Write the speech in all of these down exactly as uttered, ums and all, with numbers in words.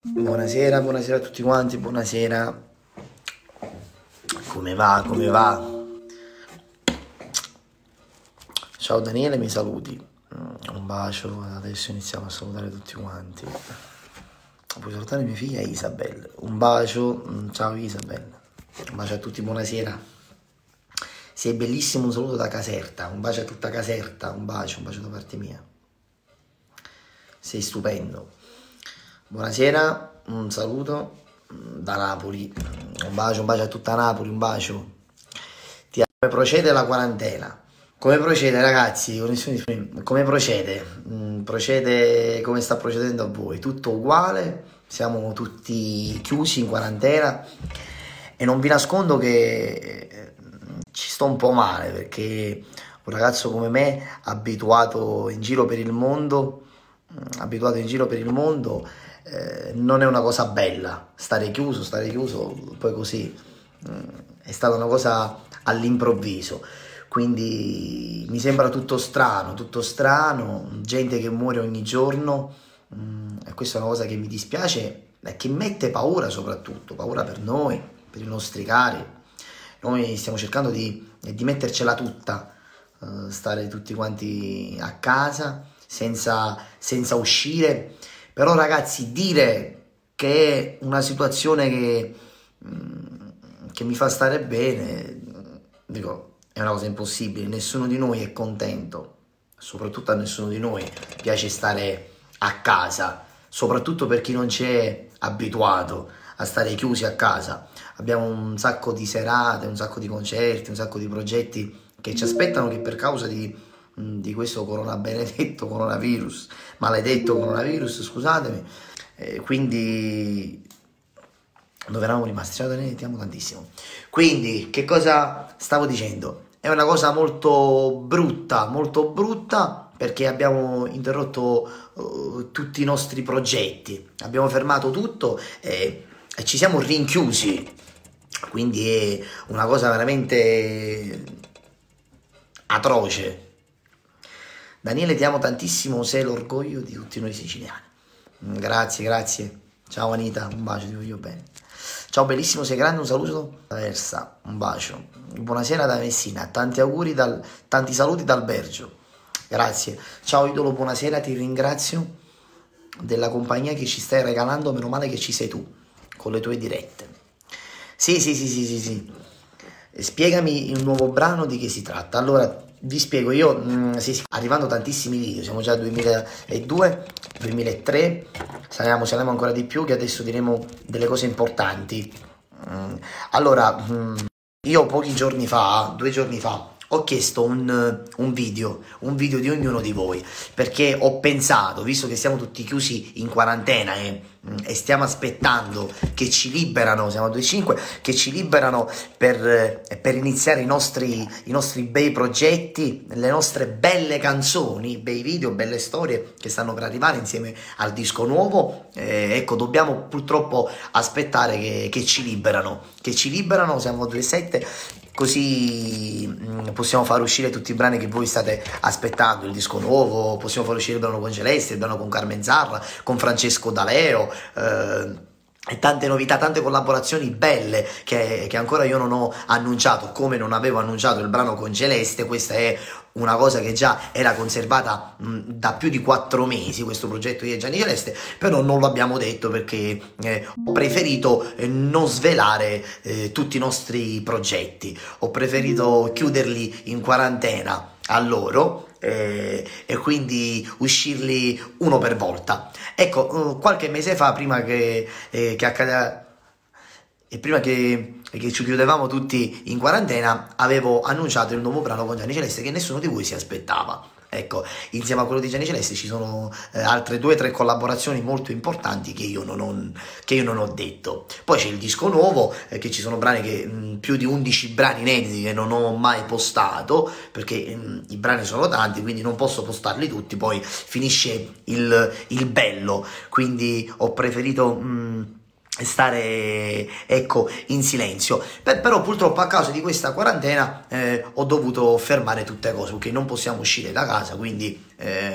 Buonasera, buonasera a tutti quanti, buonasera. Come va, come va? Ciao Daniele, mi saluti. Mm, Un bacio, adesso iniziamo a salutare tutti quanti. Puoi salutare mia figlia Isabel. Un bacio, mm, ciao Isabel. Un bacio a tutti, buonasera. Sei bellissimo, un saluto da Caserta. Un bacio a tutta Caserta, un bacio, un bacio da parte mia. Sei stupendo. Buonasera, un saluto mm, da Napoli. Un bacio, un bacio a tutta Napoli, un bacio. Ti- Come procede la quarantena? Come procede, ragazzi? Connessione disponibile. Come procede? Mm, procede come sta procedendo a voi? Tutto uguale? Siamo tutti chiusi in quarantena e non vi nascondo che eh, ci sto un po' male perché un ragazzo come me, abituato in giro per il mondo, mm, abituato in giro per il mondo, eh, non è una cosa bella. Stare chiuso, stare chiuso, poi così. mm, È stata una cosa all'improvviso. Quindi mi sembra tutto strano, tutto strano, gente che muore ogni giorno, mm, e questa è una cosa che mi dispiace e che mette paura soprattutto, paura per noi, per i nostri cari. Noi stiamo cercando di, di mettercela tutta, eh, stare tutti quanti a casa, senza, senza uscire, però ragazzi dire che è una situazione che, mm, che mi fa stare bene, dico, è una cosa impossibile, nessuno di noi è contento, soprattutto a nessuno di noi piace stare a casa, soprattutto per chi non ci è abituato a stare chiusi a casa. Abbiamo un sacco di serate, un sacco di concerti, un sacco di progetti che ci aspettano, che per causa di, di questo corona benedetto coronavirus, maledetto coronavirus, scusatemi, eh, quindi dove eravamo rimasti? Ciao Daniele, ti amo tantissimo. Quindi, che cosa stavo dicendo? È una cosa molto brutta, molto brutta perché abbiamo interrotto uh, tutti i nostri progetti, abbiamo fermato tutto e, e ci siamo rinchiusi. Quindi è una cosa veramente atroce. Daniele, ti amo tantissimo, sei l'orgoglio di tutti noi siciliani. Mm, Grazie, grazie. Ciao Anita, un bacio, ti voglio bene. Ciao bellissimo, sei grande, un saluto da Versa, un bacio. Buonasera da Messina, tanti auguri, dal, tanti saluti dal Belgio. Grazie. Ciao idolo, buonasera, ti ringrazio della compagnia che ci stai regalando, meno male che ci sei tu, con le tue dirette. Sì, sì, sì, sì, sì, sì. Spiegami il nuovo brano di che si tratta. Allora, vi spiego io, mm, sì, sì, arrivando tantissimi video, siamo già al duemiladue, duemilatré, saliamo, saliamo ancora di più, che adesso diremo delle cose importanti. Mm, Allora, mm, io pochi giorni fa, due giorni fa, ho chiesto un, un video, un video di ognuno di voi, perché ho pensato, visto che siamo tutti chiusi in quarantena e, e stiamo aspettando che ci liberano, siamo a due cinque, che ci liberano per, per iniziare i nostri, i nostri bei progetti, le nostre belle canzoni, bei video, belle storie che stanno per arrivare insieme al disco nuovo. Eh, ecco, dobbiamo purtroppo aspettare che, che ci liberano, che ci liberano, siamo a due sette, così mm, possiamo far uscire tutti i brani che voi state aspettando, il disco nuovo, possiamo far uscire il brano con Celeste, il brano con Carmen Zarra, con Francesco D'Aleo, eh, e tante novità, tante collaborazioni belle che, che ancora io non ho annunciato, come non avevo annunciato il brano con Celeste. Questa è una cosa che già era conservata mh, da più di quattro mesi, questo progetto di Gianni Celeste, però non l'abbiamo detto perché eh, ho preferito eh, non svelare eh, tutti i nostri progetti, ho preferito chiuderli in quarantena a loro, eh, e quindi uscirli uno per volta. Ecco, eh, qualche mese fa, prima che, eh, che accada, e prima che, che ci chiudevamo tutti in quarantena, avevo annunciato il nuovo brano con Gianni Celeste che nessuno di voi si aspettava. Ecco, insieme a quello di Gianni Celeste ci sono eh, altre due o tre collaborazioni molto importanti che io non ho, che io non ho detto. Poi c'è il disco nuovo, eh, che ci sono brani che, mh, più di undici brani inediti che non ho mai postato, perché mh, i brani sono tanti, quindi non posso postarli tutti, poi finisce il, il bello, quindi ho preferito... Mh, stare, ecco, in silenzio. Per, però purtroppo a causa di questa quarantena eh, ho dovuto fermare tutte cose, perché non possiamo uscire da casa, quindi eh,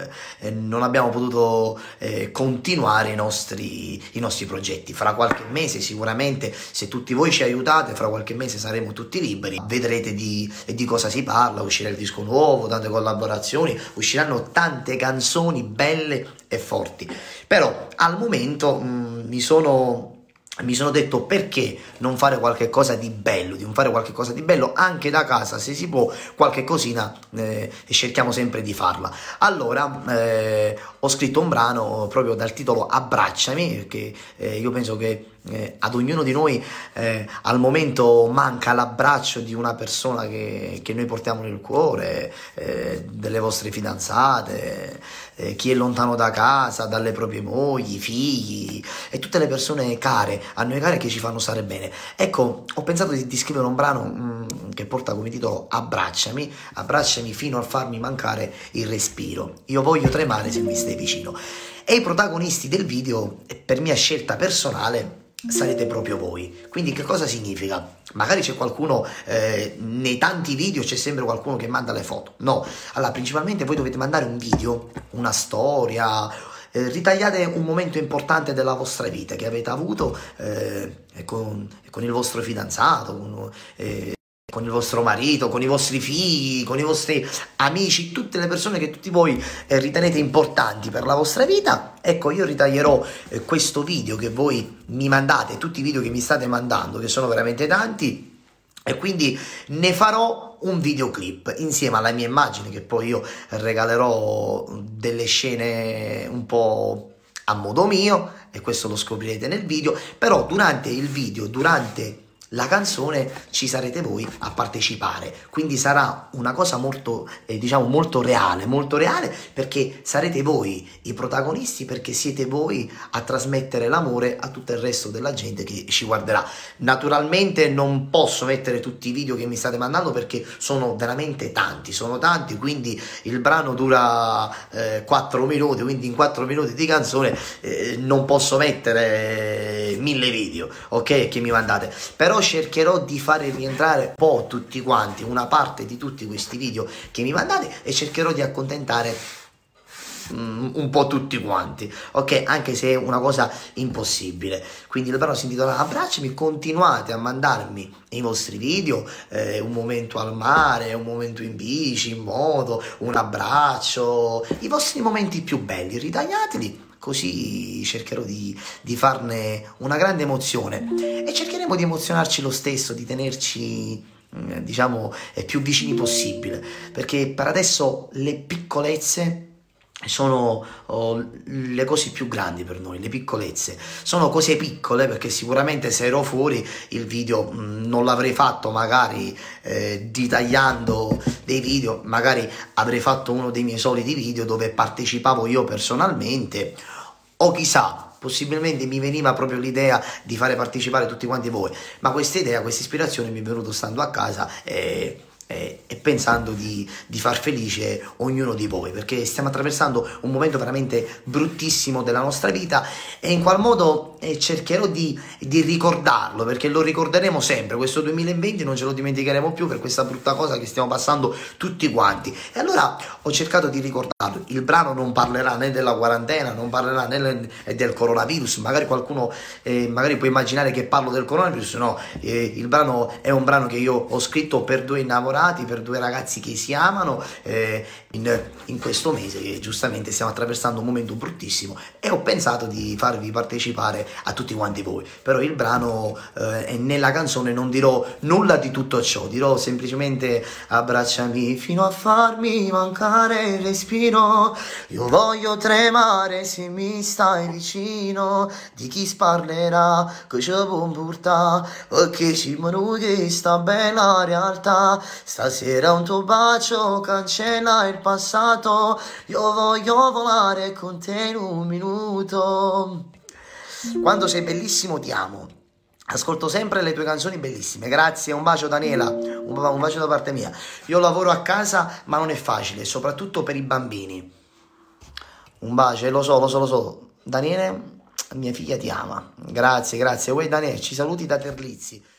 eh, non abbiamo potuto eh, continuare i nostri, i nostri progetti. Fra qualche mese sicuramente, se tutti voi ci aiutate, fra qualche mese saremo tutti liberi, vedrete di, di cosa si parla, uscirà il disco nuovo, tante collaborazioni, usciranno tante canzoni belle e forti. Però al momento mh, mi sono... mi sono detto, perché non fare qualche cosa di bello, di non fare qualche cosa di bello anche da casa, se si può, qualche cosina, eh, e cerchiamo sempre di farla. Allora eh, ho scritto un brano proprio dal titolo Abbracciami, perché eh, io penso che eh, ad ognuno di noi eh, al momento manca l'abbraccio di una persona che, che noi portiamo nel cuore, eh, delle vostre fidanzate, eh, chi è lontano da casa, dalle proprie mogli, figli e tutte le persone care, a noi care, che ci fanno stare bene. Ecco, ho pensato di, di scrivere un brano mh, che porta come titolo Abbracciami, abbracciami fino a farmi mancare il respiro, io voglio tremare se mi stai vicino. E i protagonisti del video, per mia scelta personale, sarete proprio voi. Quindi che cosa significa? Magari c'è qualcuno, eh, nei tanti video c'è sempre qualcuno che manda le foto. No, allora principalmente voi dovete mandare un video, una storia, eh, ritagliate un momento importante della vostra vita che avete avuto eh, con, con il vostro fidanzato, con, eh, con il vostro marito, con i vostri figli, con i vostri amici, tutte le persone che tutti voi eh, ritenete importanti per la vostra vita. Ecco, io ritaglierò eh, questo video che voi mi mandate, tutti i video che mi state mandando, che sono veramente tanti, e quindi ne farò un videoclip insieme alla mia immagine, che poi io regalerò delle scene un po' a modo mio, e questo lo scoprirete nel video. Però durante il video, durante la canzone, ci sarete voi a partecipare, quindi sarà una cosa molto, eh, diciamo, molto reale, molto reale, perché sarete voi i protagonisti, perché siete voi a trasmettere l'amore a tutto il resto della gente che ci guarderà. Naturalmente non posso mettere tutti i video che mi state mandando, perché sono veramente tanti, sono tanti, quindi il brano dura eh, quattro minuti, quindi in quattro minuti di canzone eh, non posso mettere mille video, ok, che mi mandate. Però cercherò di fare rientrare un po' tutti quanti, una parte di tutti questi video che mi mandate, e cercherò di accontentare um, un po' tutti quanti, ok, anche se è una cosa impossibile. Quindi il brano si intitola Abbracciami, continuate a mandarmi i vostri video, eh, un momento al mare, un momento in bici, in moto, un abbraccio, i vostri momenti più belli, ritagliateli, così cercherò di, di farne una grande emozione, e cercheremo di emozionarci lo stesso, di tenerci, diciamo, più vicini possibile, perché per adesso le piccolezze sono oh, le cose più grandi per noi. Le piccolezze sono cose piccole, perché sicuramente se ero fuori il video mh, non l'avrei fatto, magari eh, ditagliando dei video, magari avrei fatto uno dei miei soliti video dove partecipavo io personalmente, o chissà, possibilmente mi veniva proprio l'idea di fare partecipare tutti quanti voi, ma questa idea, questa ispirazione mi è venuta stando a casa e E, e pensando di, di far felice ognuno di voi, perché stiamo attraversando un momento veramente bruttissimo della nostra vita, e in qual modo eh, cercherò di, di ricordarlo, perché lo ricorderemo sempre. Questo duemilaventi non ce lo dimenticheremo più per questa brutta cosa che stiamo passando tutti quanti, e allora ho cercato di ricordarlo. Il brano non parlerà né della quarantena, non parlerà né del coronavirus, magari qualcuno eh, magari può immaginare che parlo del coronavirus. No, eh, il brano è un brano che io ho scritto per due innamorati, per due ragazzi che si amano eh, in, in questo mese che giustamente stiamo attraversando un momento bruttissimo, e ho pensato di farvi partecipare a tutti quanti voi. Però il brano eh, e nella canzone non dirò nulla di tutto ciò, dirò semplicemente abbracciami fino a farmi mancare il respiro, io voglio tremare se mi stai vicino, di chi sparlerà che ci può portare, perché ci manuti sta bella realtà. Stasera un tuo bacio cancella il passato, io voglio volare con te in un minuto. Quando sei bellissimo ti amo, ascolto sempre le tue canzoni bellissime. Grazie, un bacio Daniela, un, un bacio da parte mia. Io lavoro a casa ma non è facile, soprattutto per i bambini. Un bacio, lo so, lo so, lo so. Daniele, mia figlia ti ama. Grazie, grazie. Uè Daniele, ci saluti da Terlizzi.